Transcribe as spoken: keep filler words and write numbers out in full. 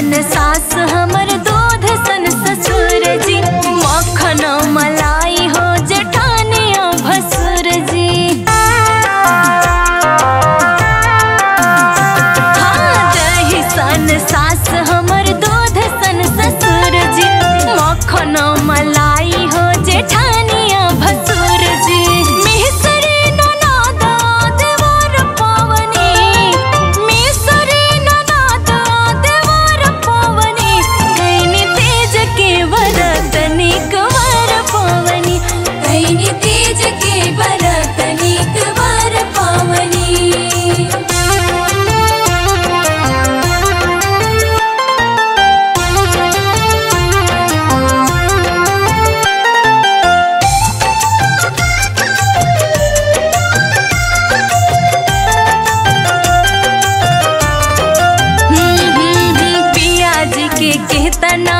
सन सास हमर दूध सन ससुर जी, मक्खन मलाई हो जेठानिया भसुर जी। हाँ दही सन सास हमर दूध सन ससुर जी, मक्खन मलाई हो जेठानिया भसुर जी। मिसरी ननद देवर पवनी, मिसरी ननद देवर पवनी, कैनी तेज के व्रत निक वर पवनी, कैनी तेज के व्रत निक वर पवनी। के केतना